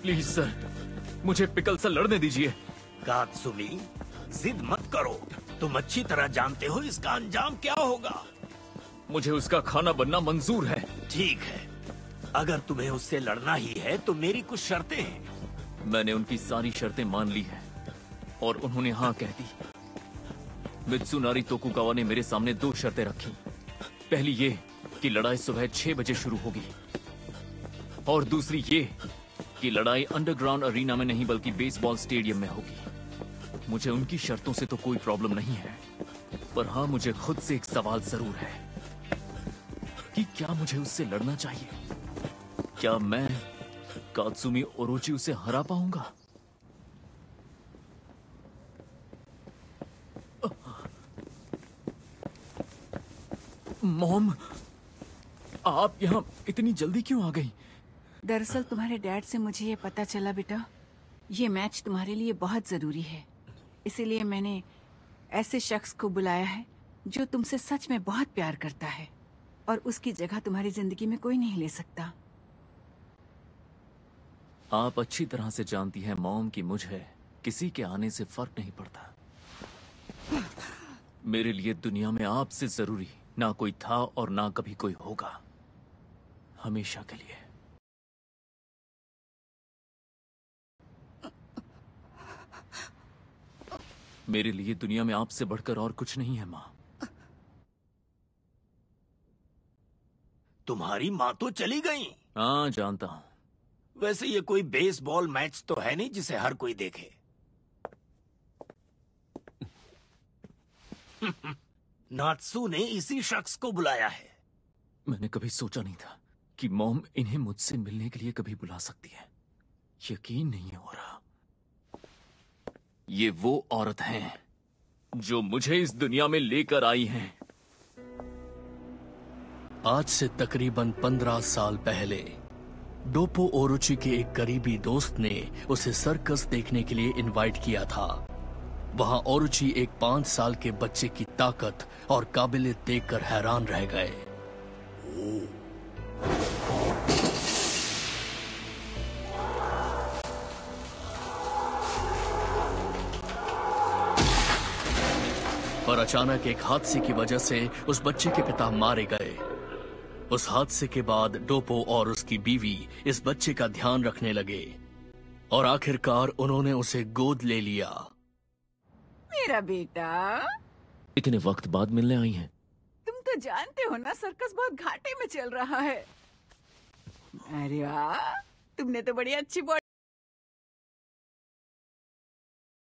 Please sir, मुझे pickle से लड़ने दीजिए। कात्सुमी, जिद मत करो। तुम अच्छी तरह जानते हो इसका अंजाम क्या होगा। मुझे उसका खाना बनना मंजूर है। ठीक है, अगर तुम्हें उससे लड़ना ही है तो मेरी कुछ शर्तें हैं। मैंने उनकी सारी शर्तें मान ली हैं और उन्होंने हाँ कह दी। मित्सुनारी तोकुगावा ने मेरे सामने 2 शर्तें रखी। पहली ये कि लड़ाई सुबह 6 बजे शुरू होगी और दूसरी ये कि लड़ाई अंडरग्राउंड अरीना में नहीं बल्कि बेसबॉल स्टेडियम में होगी। मुझे उनकी शर्तों से तो कोई प्रॉब्लम नहीं है, पर हाँ मुझे खुद से एक सवाल जरूर है कि क्या मुझे उससे लड़ना चाहिए? क्या मैं कात्सुमी ओरोची उसे हरा पाऊंगा? मॉम, आप यहाँ इतनी जल्दी क्यों आ गई? दरअसल तुम्हारे डैड से मुझे ये पता चला बेटा, ये मैच तुम्हारे लिए बहुत जरूरी है। इसीलिए मैंने ऐसे शख्स को बुलाया है जो तुमसे सच में बहुत प्यार करता है और उसकी जगह तुम्हारी जिंदगी में कोई नहीं ले सकता। आप अच्छी तरह से जानती हैं मॉम कि मुझे किसी के आने से फर्क नहीं पड़ता। मेरे लिए दुनिया में आपसे जरूरी ना कोई था और ना कभी कोई होगा, हमेशा के लिए। मेरे लिए दुनिया में आपसे बढ़कर और कुछ नहीं है माँ। तुम्हारी माँ तो चली गई। हाँ जानता हूँ। वैसे ये कोई बेसबॉल मैच तो है नहीं जिसे हर कोई देखे। नात्सू ने इसी शख्स को बुलाया है। मैंने कभी सोचा नहीं था कि मॉम इन्हें मुझसे मिलने के लिए कभी बुला सकती है। यकीन नहीं हो रहा। ये वो औरत हैं जो मुझे इस दुनिया में लेकर आई हैं। आज से तकरीबन 15 साल पहले डोपो ओरोची के एक करीबी दोस्त ने उसे सर्कस देखने के लिए इनवाइट किया था। वहां ओरोची एक 5 साल के बच्चे की ताकत और काबिलियत देखकर हैरान रह गए। पर अचानक एक हादसे की वजह से उस बच्चे के पिता मारे गए। उस हादसे के बाद डोपो और उसकी बीवी इस बच्चे का ध्यान रखने लगे और आखिरकार उन्होंने उसे गोद ले लिया। मेरा बेटा, इतने वक्त बाद मिलने आई हैं। तुम तो जानते हो ना सर्कस बहुत घाटे में चल रहा है। अरे वाह, तुमने तो बड़ी अच्छी